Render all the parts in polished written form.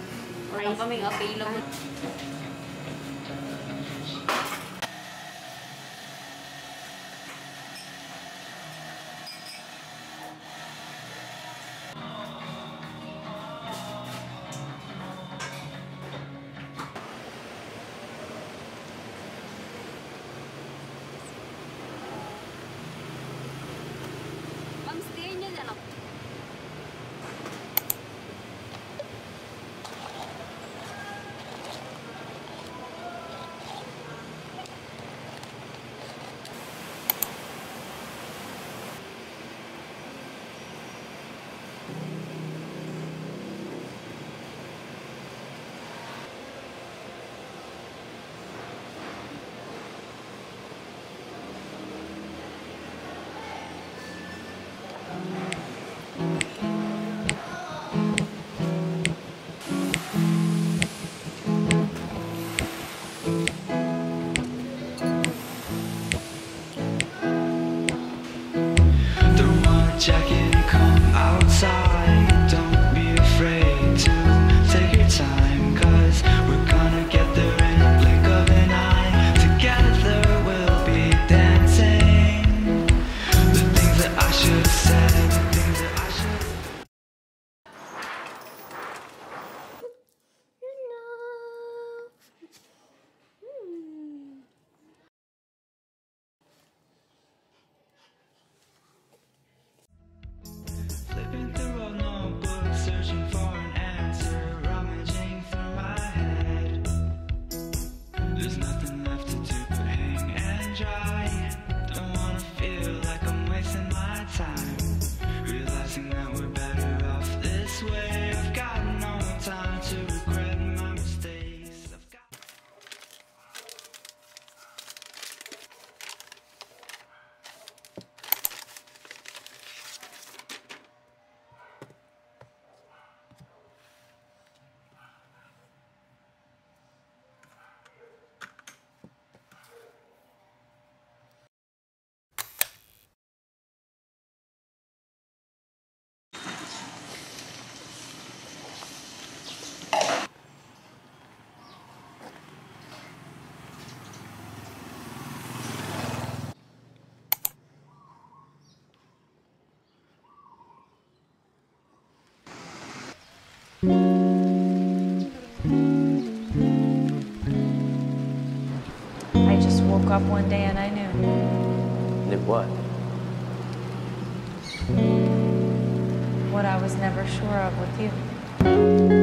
Wala kaming available. Jacket, come outside. Don't be afraid to take your time, 'cause we're gonna get there in a blink of an eye. Together we'll be dancing. The things that I should have said, the things that I should have. Flipping through old notebooks, searching for an answer, rummaging through my head. There's nothing left to do but hang and dry. Don't wanna feel like I'm wasting my time, realizing that we're better off this way. I've got no time to regret my mistakes. I've got I just woke up one day and I knew. Knew what? What I was never sure of with you.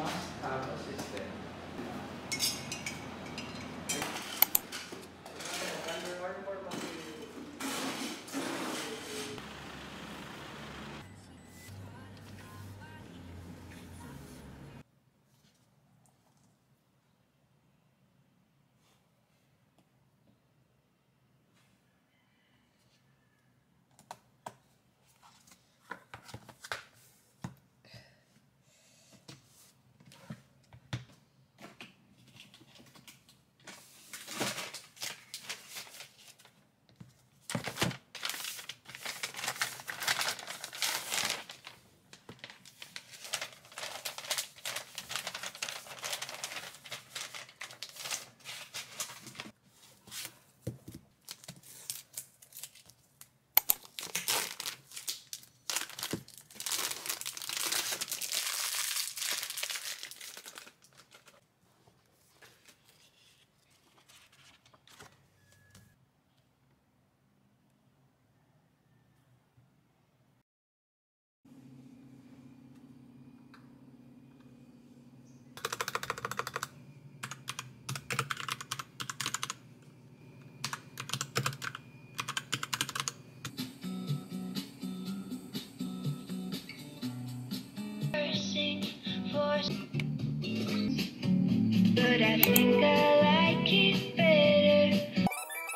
But I think I like it better.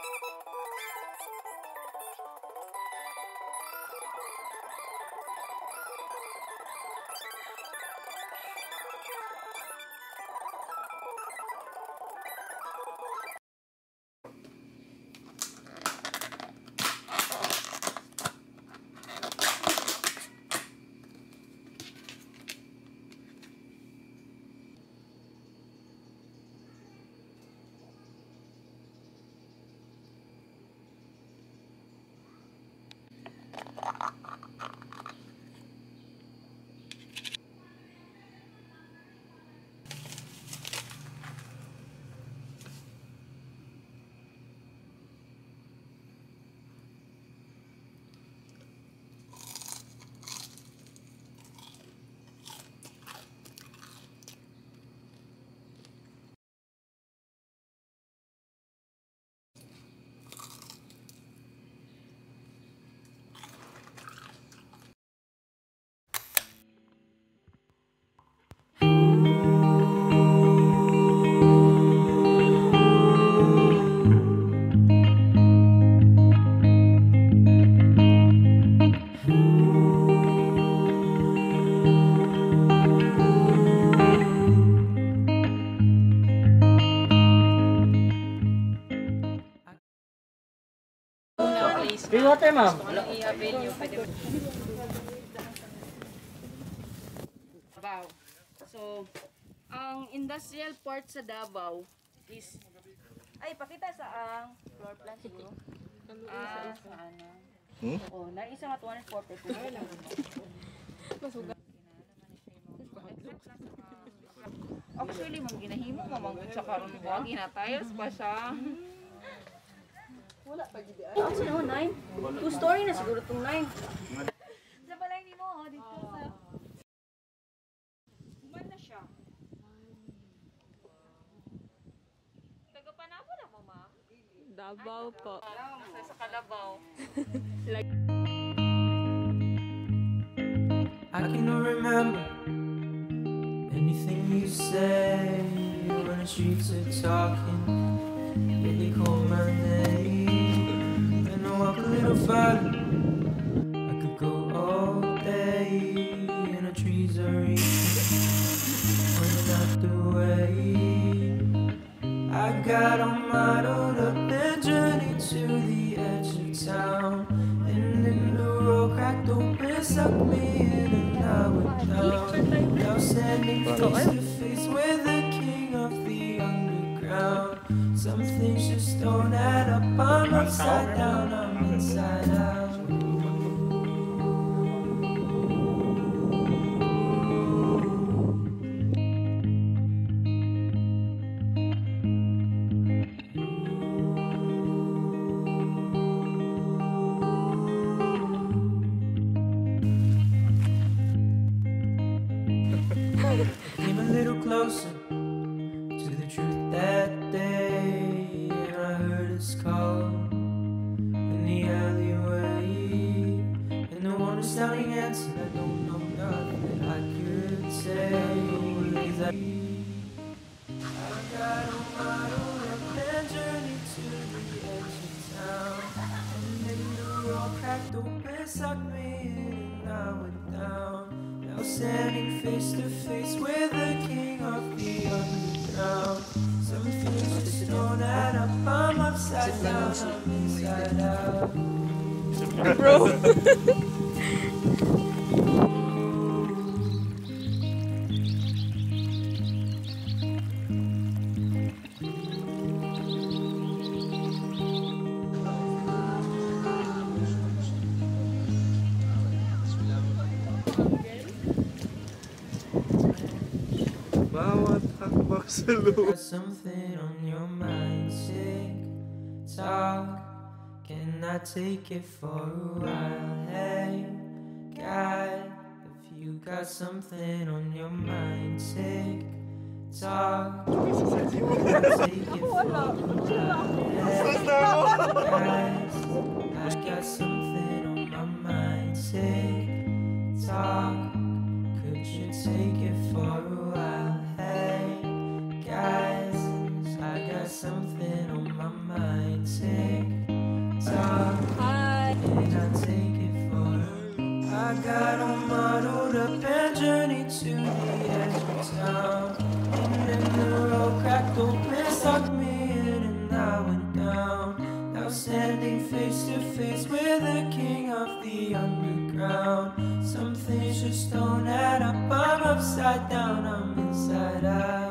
Free water, ma'am. Walang i-avail nyo, pwede mo. Davao. So, ang industrial port sa Davao is... Ay, pakita sa ang floor plan siguro. Sa ano. Oo, naisa nga 204%. Actually, mang ginahimo, mamanggot sa karon mo. Ginatiles pa siya. Wala pa gid ay. Ano sino 9? Two story na siguro tong 9. Sa balay nimo dito sa. Kuman na siya. Taga Panabo na mo, ma'am? Davao po. Sa Kalabaw. I cannot remember anything you say when the streets are talking. Yeah, they call my name and I walk a little further. I could go all day and the trees are reaching, pointing out the way. I got all muddled up and journeyed to the edge of town, and then the road cracked open, sucked me in, and I went down. Now standing face to face with the king of the underground. Some things just don't add up. I'm upside down, I'm inside out. Came a closer to the truth that day. And I heard us call in the alleyway, and no one was sounding answered. I don't know nothing I could say. I got on my own and journey to the edge of town, and then the road cracked open, sucked me in, and I went down. Now standing face to face with the king of the underground. Some things just don't add up. I'm upside down, I'm inside out. Bro. Bawat hakbang sa loob. Got something on your mind, sick talk. Can I take it for a while? Hey, God, if you got something on your mind, sick talk. Can I take it for a while? Hey, guys, I got something on my mind, sick talk. Could you take it for a while? Hey, guys, I got something on my mind, sick talk. Hi. Can I take it for a I got on muddled up and journeyed to the edge of town, and then the road cracked open, sucked me in, and I went down. Now standing face to face with the king of the underground. Some things just don't add up. I'm upside down, I'm inside out.